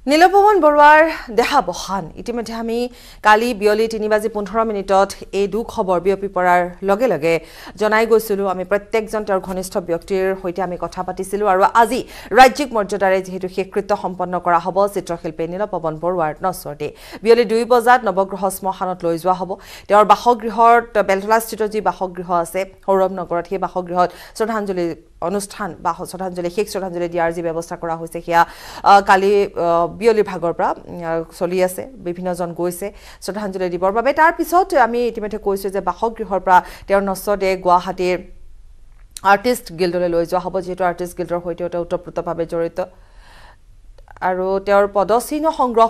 নীল পৱন বৰুৱাৰ দেহাবসান ইতিমধ্যে আমি কালি বিয়লি 3:15 এই দুখ খবৰ বিয়পি পৰাৰ লগে লগে জনাই গৈছিলো আমি প্ৰত্যেকজন তেওঁৰ ঘনিষ্ঠ ব্যক্তিৰ হৈতে আমি কথা পাতিছিলো আৰু আজি ৰাজ্যিক মৰ্যাদাৰে যেহেতু শেষকৃত্য সম্পন্ন কৰা হ'ব চিত্ৰশিল্পী নীল পৱন বৰুৱাৰ নচৰতে বিয়লি 2 বজাত নৱগ্ৰহ শ্মশানত লৈ যোৱা হ'ব তেওঁৰ বাসগৃহত বেলতলাস্থিত যি বাসগৃহ আছে সৌৰভ নগৰত সেই বাসগৃহত শ্ৰদ্ধাঞ্জলি অনুষ্ঠান বা শ্ৰদ্ধাঞ্জলি শেষ শ্ৰদ্ধাঞ্জলি দিয়াৰ যি ব্যৱস্থা কৰা হৈছে সেয়া কালি বিয়লি ভাগৰ পৰা চলি আছে বিভিন্নজন গৈছে শ্ৰদ্ধাঞ্জলি দিবৰ বাবে তাৰ পিছত আমি ইতিমধ্যে কৈছো যে বাসগৃহৰ পৰা তেওঁৰ নচৰতে গুৱাহাটীৰ আৰ্টিষ্ট গিল্ডলৈ লৈ যোৱা হ'ব যেহেতু আৰ্টিষ্ট গিল্ডৰ হৈতে ওতপ্ৰোতভাৱে জড়িত আৰু তেওঁৰ পদচিহ্ন সংগ্ৰহ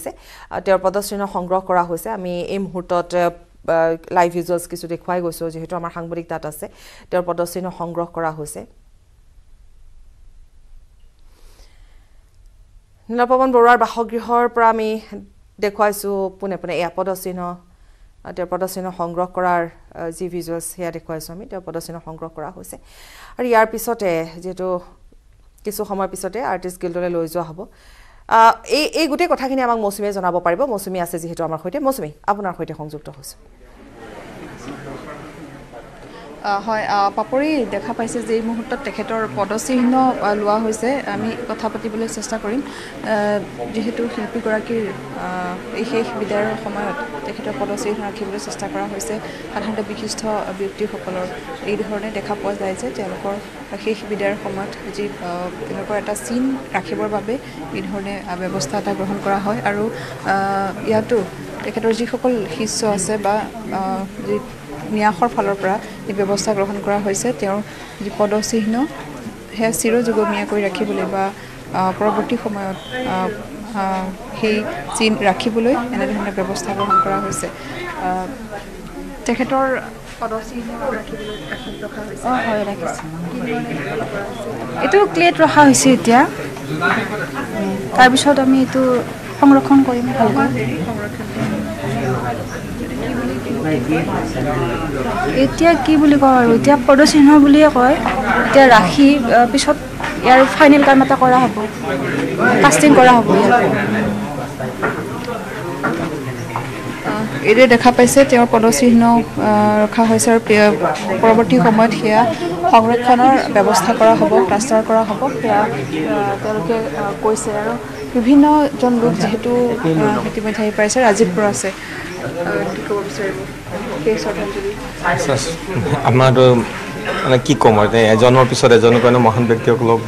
কৰা হৈছে আমি এই মুহূৰ্তত লাইভ ভিজুৱেলছ কিছু দেখুৱাই গৈছো যেহেতু আমাৰ সাংবাদিক তাত আছে তেওঁৰ পদচিহ্ন সংগ্ৰহ কৰা হৈছে নীল পৱন বৰুৱাৰ বাসগৃহৰ পৰা আমি দেখুৱাইছো পুনে এই পদচিহ্ন তেওঁৰ পদচিহ্ন সংগ্ৰহ কৰাৰ যি ভিজুৱেলছ সেয়া দেখুৱাইছো আমি তেওঁৰ পদচিহ্ন সংগ্ৰহ কৰা হৈছে আৰু ইয়াৰ পিছতে যেহেতু কিছু সময় পিছতে আৰ্টিষ্ট গিল্ডলৈ লৈ যোৱা হ'ব এই গোটেই কথাখিনি আমাক মৌচুমীয়ে জনাব পাৰিব মৌচুমী আছে যেহেতু আমাৰ হৈতে মৌচুমী আপোনাৰ হৈতে সংযুক্ত হৈছে হয় পাপৰি দেখা পাইছে যে এই মুহূৰ্তত তেখেতৰ পদচিহ্ন লোৱা হৈছে আমি কথা পাতিবলৈ চেষ্টা কৰিম যেহেতু শিল্পীগৰাকীৰ এই শেষ বিদায়ৰ সময়ত তেখেতৰ পদচিহ্ন ৰাখিবলৈ চেষ্টা কৰা হৈছে সাধাৰণতে বিশিষ্ট ব্যক্তিসকলৰ এই ধৰণে দেখা পোৱা যায় যে তেওঁলোকৰ শেষ বিদায়ৰ সময়ত যি তেওঁলোকৰ এটা চিন ৰাখিবৰ বাবে এই ধৰণে ব্যৱস্থা এটা গ্ৰহণ কৰা হয় আৰু ইয়াতো তেখেতৰ যিসকল শিষ্য আছে বা যি ন্যাসৰ ফালৰ পৰা এই ব্যৱস্থা গ্ৰহণ কৰা হৈছে তেওঁৰ যি পদচিহ্ন সেয়া চিৰযুগমীয়া কৰি ৰাখিবলৈ বা পৰৱৰ্তী সময়ত সেই চিন ৰাখিবলৈ এনেধৰণৰ ব্যৱস্থা গ্ৰহণ কৰা হৈছে তেখেতৰ পদচিহ্ন ৰাখিবলৈ ৰখা হৈছে হয় ৰাখিছে এইটো ক্লেট ৰখা হৈছে এতিয়া তাৰপিছত আমি এইটো সংৰক্ষণ কৰিম ভালকৈ এতিয়া কি বুলি কয় আৰু এতিয়া পদচিহ্ন বুলিয়ে কয় এতিয়া ৰাখি পিছত ইয়াৰ ফাইনেল কাম এটা কৰা হ'ব কাষ্টিং কৰা হ'ব এইদৰে দেখা পাইছে তেওঁৰ পদচিহ্ন ৰখা হৈছে আৰু পৰৱৰ্তী সময়ত সেয়া সংৰক্ষণৰ ব্যৱস্থা কৰা হ'ব প্লাষ্টাৰ কৰা হ'ব সেয়া তেওঁলোকে কৈছে আৰু বিভিন্নজন লোক যিহেতু ইতিমধ্যে আহি পাইছে ৰাজীৱপুৰ আছে আমাৰতো মানে কি ক'ম আৰু এজনৰ পিছত এজনৰ কাৰণে মহান ব্যক্তিসকলক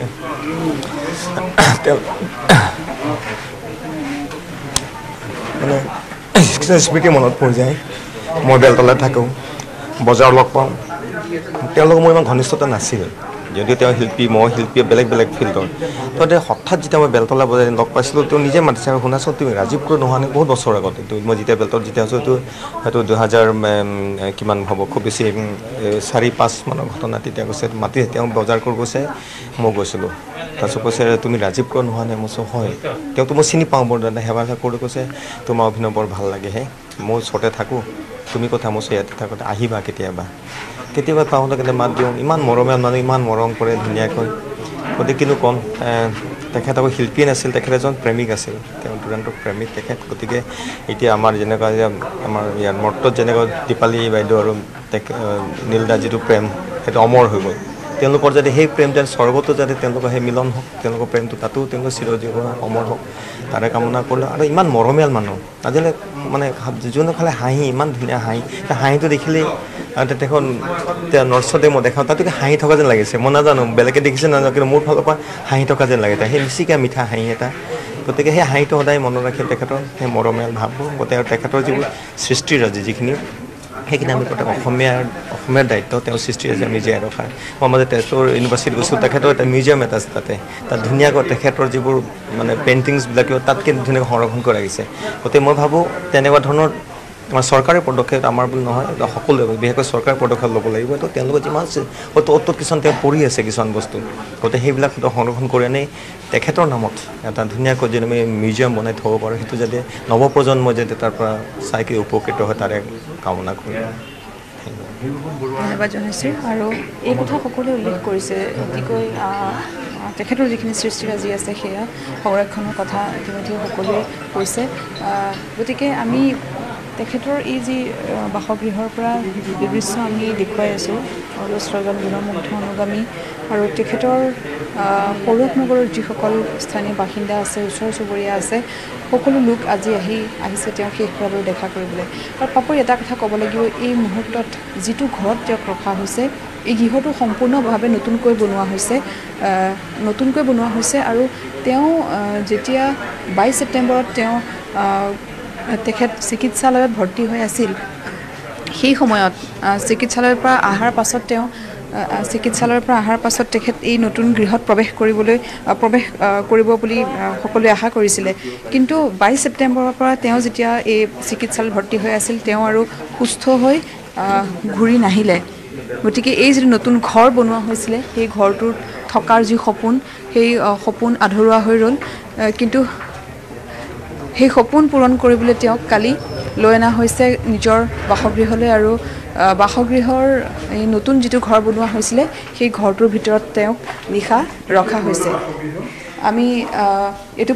মানে স্মৃতি মনত পৰি যায় মই বেলতলাত থাকোঁ বজাৰ লগ পাওঁ তেওঁলোকৰ মোৰ ইমান ঘনিষ্ঠতা নাছিল যদিও তেওঁ শিল্পী মই শিল্পী বেলেগ বেলেগ ফিল্ডৰ তো হঠাৎ যেতিয়া মই বেলতলা বজাই লগ পাইছিলোঁ তেওঁ নিজে মাতিছে আৰু শুনাচোন তুমি ৰাজীৱপুৰ নোহোৱা নাই বহুত বছৰ আগত এইটো মই যেতিয়া বেলতলাত যেতিয়া আছোঁ এইটো হয়তো 2000 কিমান হ'ব খুব বেছি 4-5 মানৰ ঘটনা তেতিয়া কৈছে মাতি তেওঁ বজাৰ কৰি গৈছে মই গৈছিলোঁ তাৰপিছত কৈছে তুমি ৰাজীৱপুৰ নোহোৱা নাই মই হয় তেওঁতো মই চিনি পাওঁ বৰ দাদা সেৱা কৰি কৈছে তোমাৰ অভিনয় বৰ ভাল লাগে হে মই ওচৰতে থাকোঁ তুমি কথা মই ইয়াতে থাকোঁতে আহিবা কেতিয়াবা পাওঁতে কেতিয়া মাত দিওঁ ইমান মৰমীয়াল মানুহ ইমান মৰম কৰে ধুনীয়াকৈ গতিকে কিনো ক'ম তেখেত আকৌ শিল্পীয়ে নাছিল তেখেত এজন প্ৰেমিক আছিল তেওঁ দুৰান্ত প্ৰেমিক তেখেত গতিকে এতিয়া আমাৰ যেনেকুৱা আমাৰ ইয়াৰ মৰ্তত যেনেকুৱা দীপালী বাইদেউ আৰু নীলদা যিটো প্ৰেম সেইটো অমৰ হৈ গ'ল তেওঁলোকৰ যাতে সেই প্ৰেম যেন স্বৰ্গতো যাতে তেওঁলোকৰ সেই মিলন হওক তেওঁলোকৰ প্ৰেমটো তাতো তেওঁলোকৰ চিৰজীৱন অমৰ হওক তাৰে কামনা কৰিলোঁ আৰু ইমান মৰমীয়াল মানুহ আজিলৈ মানে যোনে খালে হাঁহি ইমান ধুনীয়া হাঁহিটো দেখিলেই তেখন নৰ্চতে মই দেখাওঁ তাতোকে হাঁহি থকা যেন লাগিছে মই নাজানো বেলেগে দেখিছে নাজানো কিন্তু মোৰ ফালৰ পৰা হাঁহি থকা যেন লাগে সেই মিচিকা মিঠা হাঁহি এটা গতিকে সেই হাঁহিটো সদায় মনত ৰাখি তেখেতৰ সেই মৰমীয়াল ভাববোৰ গতিকে আৰু তেখেতৰ যিবোৰ সৃষ্টিৰাজি যিখিনি সেইখিনি আমি গোটেই অসমীয়াৰ দায়িত্ব তেওঁ সৃষ্টিৰাজি আমি জীয়াই ৰখাৰ মই মাজতে তেজপুৰ ইউনিভাৰ্চিটিত গৈছোঁ তেখেতৰ এটা মিউজিয়াম এটা আছে তাত ধুনীয়াকৈ তেখেতৰ যিবোৰ মানে পেইণ্টিংছবিলাকেও তাত কিন্তু ধুনীয়াকৈ সংৰক্ষণ কৰি ৰাখিছে গতিকে মই ভাবোঁ তেনেকুৱা ধৰণৰ আমাৰ চৰকাৰী পদক্ষেপ আমাৰ বুলি নহয় সকলোৱে বিশেষকৈ চৰকাৰী পদক্ষেপ ল'ব লাগিব তো তেওঁলোকে যিমান অত কিছুমান তেওঁ পৰি আছে কিছুমান বস্তু গতিকে সেইবিলাক সংৰক্ষণ কৰি আনি তেখেতৰ নামত এটা ধুনীয়াকৈ যদি আমি মিউজিয়াম বনাই থ'ব পাৰোঁ সেইটো যাতে নৱপ্ৰজন্মই যাতে তাৰ পৰা চাই উপকৃত হয় তাৰে কামনা কৰিম ধন্যবাদ জনাইছোঁ আৰু এই কথা সকলোৱে উল্লেখ কৰিছে অতিকৈ তেখেতৰ যিখিনি সৃষ্টিৰাজি আছে সেয়া সংৰক্ষণৰ কথা ইতিমধ্যে সকলোৱে কৈছে গতিকে আমি তেখেতৰ এই যি বাসগৃহৰ পৰা দৃশ্য আমি দেখুৱাই আছোঁ আৰু স্লোগান গৃহমুগ্ধ অনুগামী আৰু তেখেতৰ পৌৰঠ নগৰৰ যিসকল স্থানীয় বাসিন্দা আছে ওচৰ চুবুৰীয়া আছে সকলো লোক আজি আহিছে তেওঁ শেষবাৰৰ দেখা কৰিবলৈ আৰু পাপৰি এটা কথা ক'ব লাগিব এই মুহূৰ্তত যিটো ঘৰত তেওঁক ৰখা হৈছে এই গৃহটো সম্পূৰ্ণভাৱে নতুনকৈ বনোৱা হৈছে আৰু তেওঁ যেতিয়া 22 ছেপ্টেম্বৰত তেওঁ তেখেত চিকিৎসালয়ত ভৰ্তি হৈ আছিল সেই সময়ত চিকিৎসালয়ৰ পৰা অহাৰ পাছত তেখেত এই নতুন গৃহত প্ৰৱেশ কৰিব বুলি সকলোৱে আশা কৰিছিলে কিন্তু 22 ছেপ্টেম্বৰৰ পৰা তেওঁ যেতিয়া এই চিকিৎসালয়ত ভৰ্তি হৈ আছিল তেওঁ আৰু সুস্থ হৈ ঘূৰি নাহিলে গতিকে এই যিটো নতুন ঘৰ বনোৱা হৈছিলে সেই ঘৰটোত থকাৰ যি সপোন সেই সপোন আধৰুৱা হৈ ৰ'ল কিন্তু সেই সপোন পূৰণ কৰিবলৈ তেওঁক কালি লৈ অনা হৈছে নিজৰ বাসগৃহলৈ আৰু বাসগৃহৰ এই নতুন যিটো ঘৰ বনোৱা হৈছিলে সেই ঘৰটোৰ ভিতৰত তেওঁক নিশা ৰখা হৈছে আমি এইটো